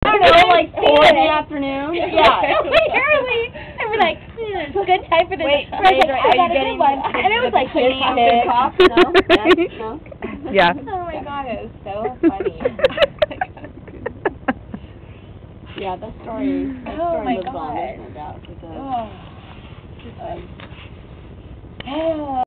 don't know, like 4 in the afternoon. Yeah. Early. And we're like, it's a good time for this. Wait, I was like, are I you got a getting good one. And it was like this big. No? Yes? No? Yeah. Oh my god, it was so funny. Yeah, that story Oh my lives on, God. there's no doubt. Because, Oh.